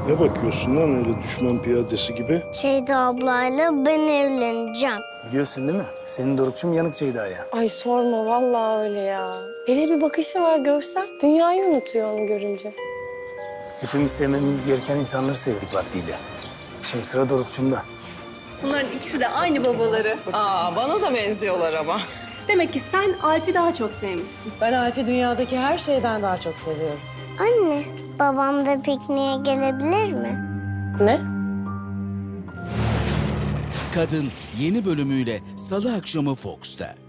Ne bakıyorsun lan öyle düşman piyadesi gibi? Şeyda ablayla ben evleneceğim. Biliyorsun değil mi? Senin Doruk'cum yanık Ceyda'ya. Ay sorma vallahi öyle ya. Hele bir bakışı var görsen dünyayı unutuyor onu görünce. Hepimiz sevmemiz gereken insanları sevdik vaktiyle. Şimdi sıra Doruk'cumda. Bunların ikisi de aynı babaları. Aa, bana da benziyorlar ama. Demek ki sen Alp'i daha çok sevmişsin. Ben Alp'i dünyadaki her şeyden daha çok seviyorum. Anne, babam da pikniğe gelebilir mi? Ne? Kadın yeni bölümüyle Salı akşamı Fox'ta.